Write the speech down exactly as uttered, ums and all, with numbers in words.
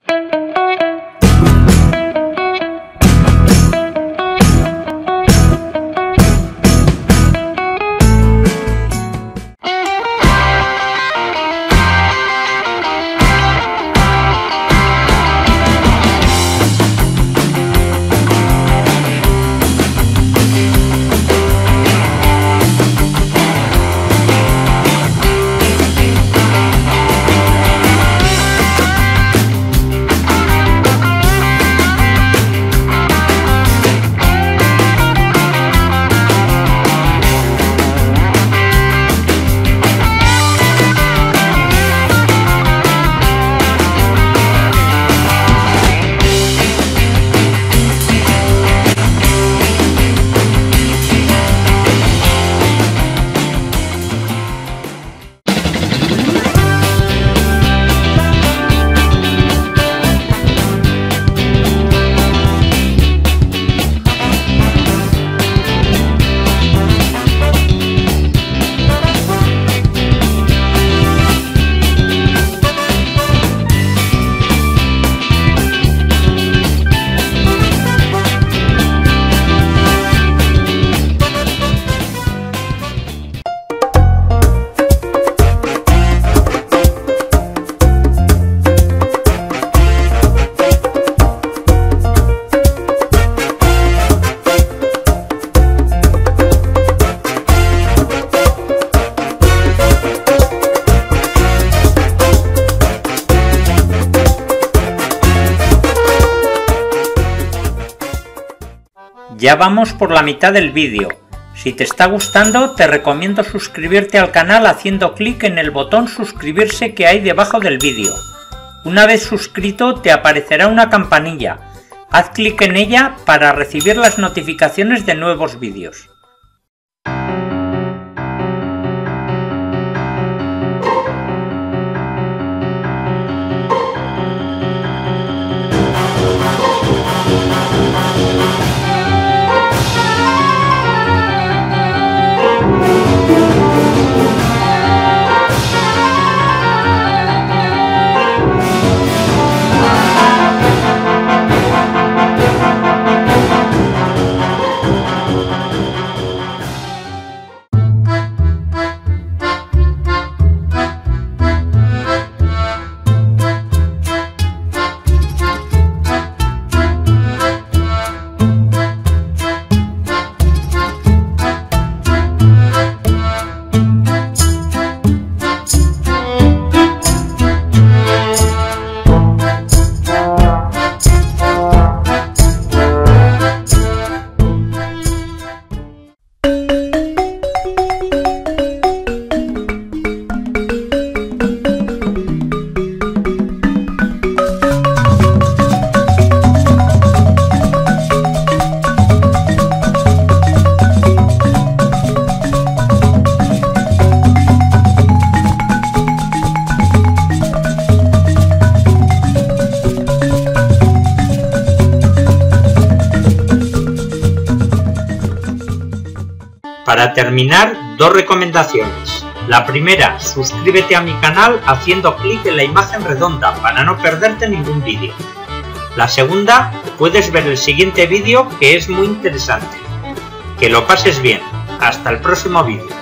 Ya vamos por la mitad del vídeo. Si te está gustando, te recomiendo suscribirte al canal haciendo clic en el botón suscribirse que hay debajo del vídeo. Una vez suscrito te aparecerá una campanilla. Haz clic en ella para recibir las notificaciones de nuevos vídeos. Para terminar, dos recomendaciones. La primera, suscríbete a mi canal haciendo clic en la imagen redonda para no perderte ningún vídeo. La segunda, puedes ver el siguiente vídeo que es muy interesante. Que lo pases bien. Hasta el próximo vídeo.